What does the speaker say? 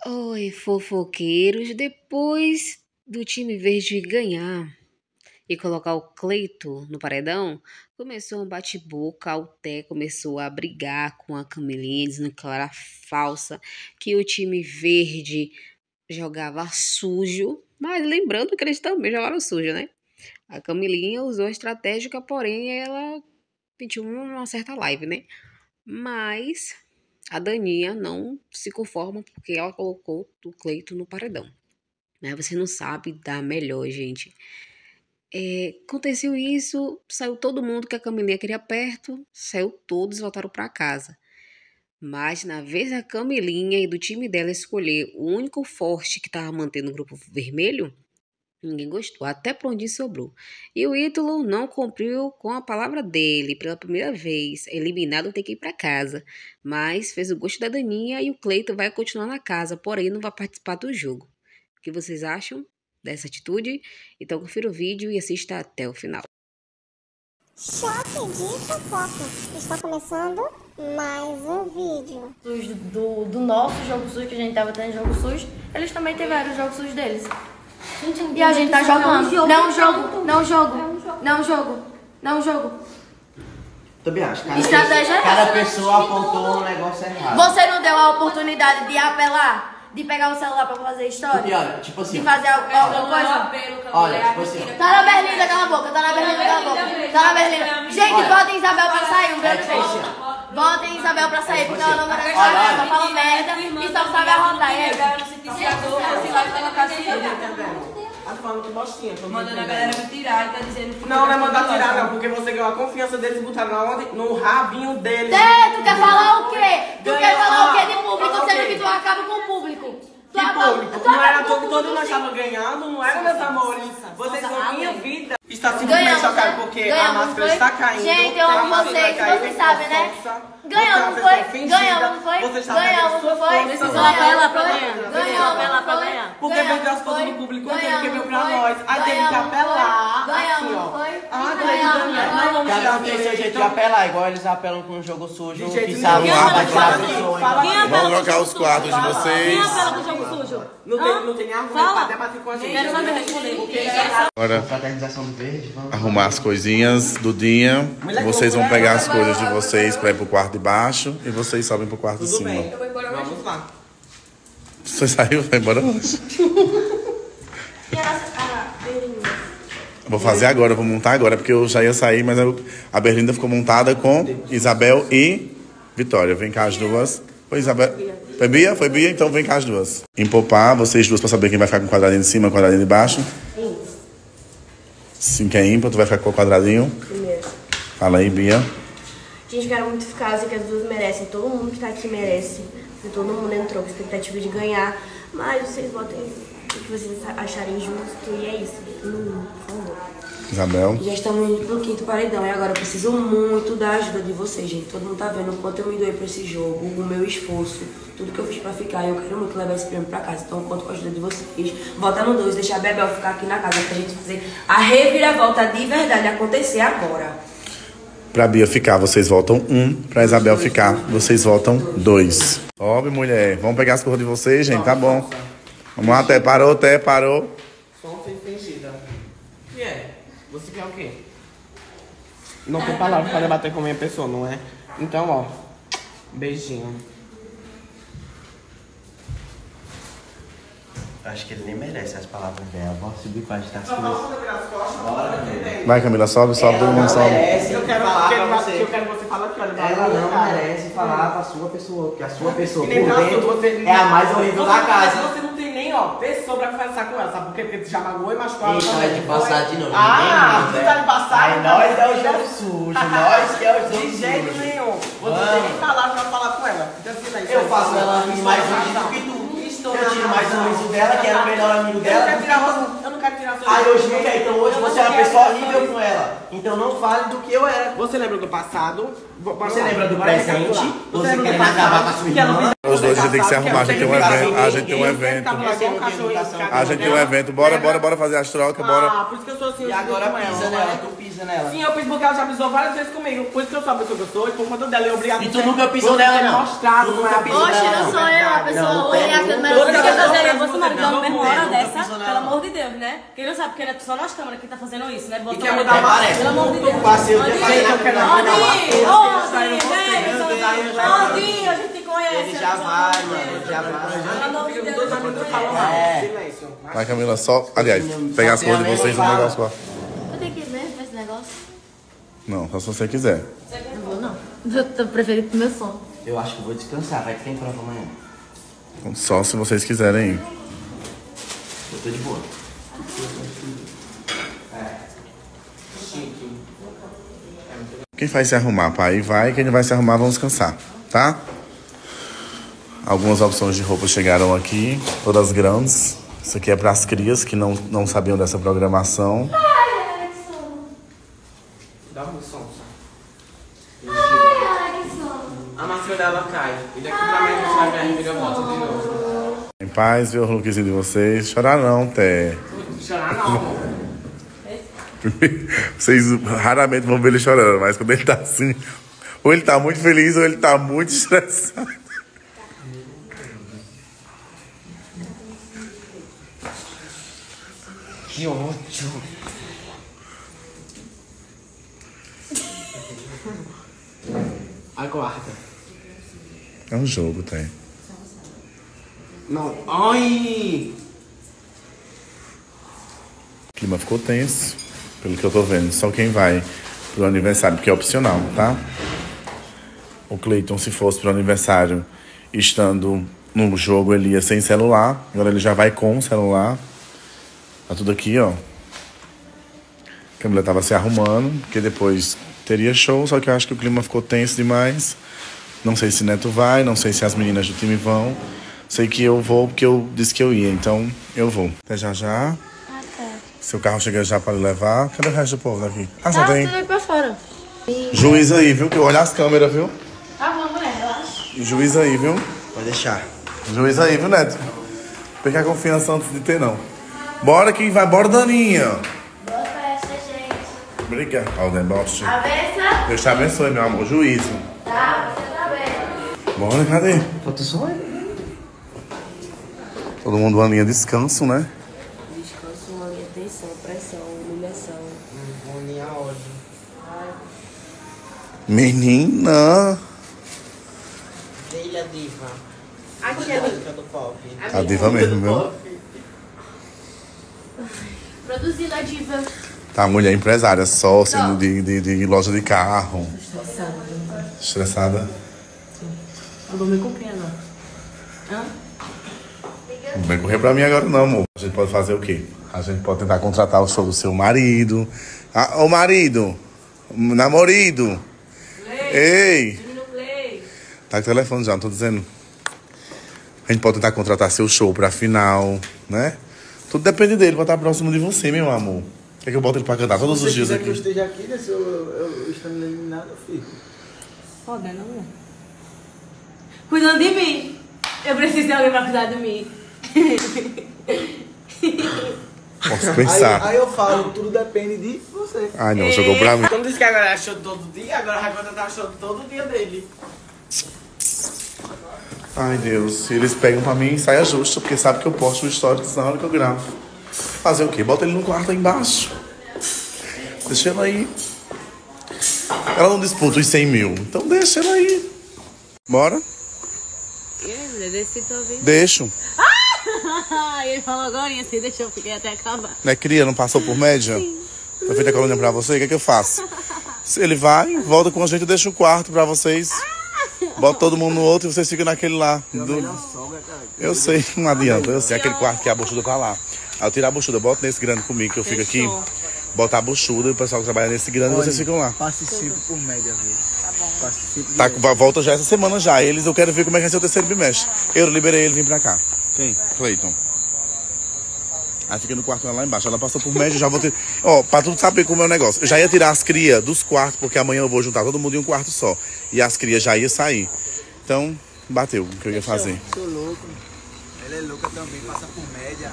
Oi, fofoqueiros. Depois do time verde ganhar e colocar o Cleito no paredão, começou um bate-boca. A Té começou a brigar com a Camilinha, dizendo que ela era falsa, que o time verde jogava sujo. Mas lembrando que eles também jogaram sujo, né? A Camilinha usou a estratégica, porém ela pediu uma certa live, né? Mas a Daninha não se conforma porque ela colocou o Cleito no paredão. Né? Você não sabe dar melhor, gente. Aconteceu isso, saiu todo mundo que a Camilinha queria perto, saiu todos e voltaram para casa. Mas na vez da Camilinha e do time dela escolher o único forte que estava mantendo o grupo vermelho, ninguém gostou, até Prondinho sobrou. E o Ítalo não cumpriu com a palavra dele pela primeira vez. Eliminado tem que ir para casa. Mas fez o gosto da Daninha e o Cleito vai continuar na casa, porém não vai participar do jogo. O que vocês acham dessa atitude? Então confira o vídeo e assista até o final. Choque de fofoca. Está começando mais um vídeo. Do nosso jogo sujo, que a gente tava tendo jogo sujo, eles também tiveram o jogo sujo deles. E a gente tá jogando. Não jogo. Também acho. Estratégia Cada pessoa apontou um negócio errado. Você não deu a oportunidade de apelar? De pegar o celular pra fazer história? Porque, olha, tipo assim, de fazer alguma coisa? Olha, tipo assim, Tá na Berlinda, cala a boca. Tá na Berlinda. Gente, votem Isabel pra sair, um grande beijo. Votem Isabel pra sair, porque ela não merece nada. Só fala merda e só sabe arrotar. E aí? Tá falando que bostinha. Mandando a galera me tirar e tá dizendo que... Não é mandar tirar não, porque você ganhou a confiança deles e botaram no rabinho deles. Tu quer falar o quê? Tu quer falar o quê de público, sendo que tu acaba com o público? Que público? Não era todo nós estávamos ganhando, não era, meus amores. Vocês são minha vida. Está simplesmente chocado porque a máscara está caindo. Gente, eu amo vocês, vocês sabem, né? Ganhamos, não foi? Ganhamos, não foi? Ganhamos, não foi? Precisou apelar pra ganhar. Porque perdeu as fotos do público inteiro, que veio pra nós. Aí teve que apelar, assim, ó. Não vamos cada um tem seu jeito de apelar, igual eles apelam com um jogo sujo, que sabem tirar a pessoa. Vamos colocar os quadros de vocês. Quem apela com o jogo sujo? Não tem argumento pra debater com a gente. Quero saber responder. Agora, Fraternização do verde, vamos. arrumar as coisinhas. Dudinha, vocês vão pegar as coisas de vocês pra ir pro quarto de baixo e vocês sobem pro quarto de Tudo cima. bem, vamos lá. Você saiu? Vai embora hoje? Vou fazer agora, vou montar agora, porque eu já ia sair, mas a Berlinda ficou montada com Isabel e Vitória. Vem cá as duas. Foi Isabel? Foi Bia? Foi Bia? Então vem cá as duas. Empopar, vocês duas, pra saber quem vai ficar com o quadradinho de cima e o quadradinho de baixo. Sim, que é ímpar, tu vai ficar com o quadradinho. Primeiro. Fala aí, Bia. Gente, quero muito ficar, assim, que as duas merecem. Todo mundo que tá aqui merece. Todo mundo entrou com expectativa de ganhar. Mas vocês votem o que vocês acharem justo. E é isso. Todo mundo, por favor. Isabel. Já estamos indo pro quinto paredão e agora eu preciso muito da ajuda de vocês, gente. Todo mundo tá vendo o quanto eu me doei pra esse jogo, o meu esforço, tudo que eu fiz pra ficar. E eu quero muito levar esse prêmio pra casa, então conto com a ajuda de vocês. Vota no 2, deixar a Bebel ficar aqui na casa pra gente fazer a reviravolta de verdade acontecer agora. Pra Bia ficar, vocês votam 1. Pra Isabel ficar, vocês votam 2. Sobe, mulher. Vamos pegar as cores de vocês, gente? Tá bom. Vamos lá, até parou. Som sem fingida. E é? Você quer o quê? Não tem palavra pra debater com a minha pessoa, não é? Então, ó. Beijinho. Acho que ele nem merece as palavras dela. Vou subir pra agitar as Só coisas. vamos virar as costas. Bora, Vai, Camila, sobe, todo mundo sobe. Eu quero que você fale aqui, olha. Ela não merece falar pra sua pessoa, porque a sua pessoa por Nem pra dentro você, é a mais horrível da casa. Você não tem nem, ó, pessoa pra conversar com ela, sabe por quê? Porque tu já magoou e machucou ela. Isso é de passar de novo. Ah, tu tá de passar? Aí nós é o jogo sujo, nós que é o jogo sujo. De jeito nenhum. Você não tem nem palavra pra falar com ela. Fica assim, né? Eu faço ela rir mais bonito que tu. Eu tiro mais o riso dela, que era o melhor amigo dela. Eu não quero tirar Aí hoje não quer, então hoje você é uma pessoa horrível com ela. Então não fale do que eu era. Você lembra do passado? Você lembra do presente? Você querendo acabar com a sua irmã? Os dois a gente tem que se arrumar, a gente tem um evento. A gente tem um evento. A gente tem um evento. Bora fazer as trocas, bora. Ah, por isso que eu sou assim. E agora pisa nela, tu pisa nela. Sim, eu fiz porque ela já pisou várias vezes comigo. Por isso que eu sou a pessoa que eu sou e por conta dela eu obrigado. E tu nunca pisou nela, não? Mostrado, Tu nunca pisou Oxe, nela, não sou eu, a pessoa ruim, a câmera Por que eu não fazeria você marcando não, mesmo hora não, dessa? não, não. Pelo amor de Deus, né? Quem não sabe, porque não é só nós câmeras que tá fazendo isso, né? E quer mudar uma Parece. Pelo amor de Deus. Passei o dia fazendo eu quero Odinho, a gente te conhece. Ele já vai, mano, já vai. Pelo amor de Deus. Todos os amigos falam É. silêncio. Vai, Camila, só. Aliás, pegar as coisas de vocês no negócio lá. Eu tenho que ir mesmo esse negócio? Não, só se você quiser. Não vou, não. Eu prefiro ir pro meu sono. Eu acho que vou descansar, vai que tem prova amanhã. Só se vocês quiserem ir. Eu tô de boa. Quem vai se arrumar, pai? Vai. Quem não vai se arrumar, vamos descansar, tá? Algumas opções de roupa chegaram aqui, todas grandes. Isso aqui é para as crias que não sabiam dessa programação. Dá um som. A máscara dela cai. E daqui pra mim você vai ver a Ribeira volta de novo. Em paz, ver o lookzinho de vocês. Chorar não, Té. Chorar não, amor. Vocês raramente vão ver ele chorando, mas quando ele tá assim, ou ele tá muito feliz ou ele tá muito estressado. Que ódio. A quarta. É um jogo, Té. Não. Ai! O clima ficou tenso, pelo que eu tô vendo. Só quem vai pro aniversário, porque é opcional, tá? O Cleiton, se fosse pro aniversário, estando no jogo, ele ia sem celular. Agora ele já vai com o celular. Tá tudo aqui, ó. A Camila tava se arrumando, porque depois teria show, só que eu acho que o clima ficou tenso demais. Não sei se Neto vai, não sei se as meninas do time vão. Sei que eu vou, porque eu disse que eu ia, então eu vou. Até já já. Seu carro chega já para levar. Cadê o resto do povo daqui? Ah, só tem. Tudo aí pra fora. Juiz aí, viu? Que eu olho as câmeras, viu? Tá bom, mulher, relaxa. Juiz aí, viu? Pode deixar. Juiz aí, viu, Neto? Pegar confiança antes de ter, não. Bora que vai, bora, Daninha. Boa festa, gente. Obrigado, ao deboche. Avessa? Deus te abençoe, meu amor. Juízo. Tá, você tá bem. Bora, cadê? Falta só ele. Todo mundo uma linha de descanso, né? Descanso, uma linha de tensão, pressão, humilhação. Linha ódio. Menina. Filha diva. Aqui é Do pop. A diva mesmo, viu? Produzindo a diva. Tá, mulher empresária, sócia de loja de carro. Estressada? Não vou me compreender, não. Não vem correr pra mim agora não, amor. A gente pode fazer o quê? A gente pode tentar contratar o show do seu marido. Ah, ô marido! Namorido! Ei! Tá com o telefone já, não tô dizendo. A gente pode tentar contratar seu show pra final, né? Tudo depende dele, pra estar próximo de você, meu amor. Quer que eu bote ele pra cantar todos os dias aqui? Se você quiser que eu esteja aqui, né? Se eu estando eliminado, eu fico. Foda, não é? Cuidando de mim. Eu preciso de alguém pra cuidar de mim. Posso pensar. Aí eu falo, tudo depende de você. Ai, não, jogou pra mim. Quando disse que agora é show todo dia, agora vai contratar show todo dia dele. Ai, Deus. Eles pegam pra mim e saia justo, porque sabe que eu posto o histórico na hora que eu gravo. Fazer o quê? Bota ele no quarto aí embaixo. Deixa ela aí. Ela não disputa os 100 mil, então deixa ela aí. Bora? Deixo. Ele falou agora e assim, deixa eu fiquei até acabar. Não é cria, não passou por média? Eu fiz a colônia pra você, o que é que eu faço? Se ele vai, volta com a gente, eu deixo o quarto pra vocês. Bota todo mundo no outro e vocês ficam naquele lá. Eu sei, não adianta. Eu sei, aquele quarto que a buchuda tá lá. Aí eu tiro a buchuda, boto nesse grande comigo que eu fico aqui. Bota a buchuda e o pessoal que trabalha nesse grande e vocês ficam lá. Participe por média, viu? Tá bom. Participe. Tá, volta já essa semana já. Eles, eu quero ver como é que vai ser o terceiro bimestre. Eu liberei ele vir pra cá. Quem? Cleiton. Aí fica no quarto lá embaixo. Ela passou por média, eu já vou ter... Ó, pra tu saber como é o negócio. Eu já ia tirar as crias dos quartos, porque amanhã eu vou juntar todo mundo em um quarto só. E as crias já iam sair. Então, bateu o que eu ia fazer. Sou louco. Ela é louca também, passa por média.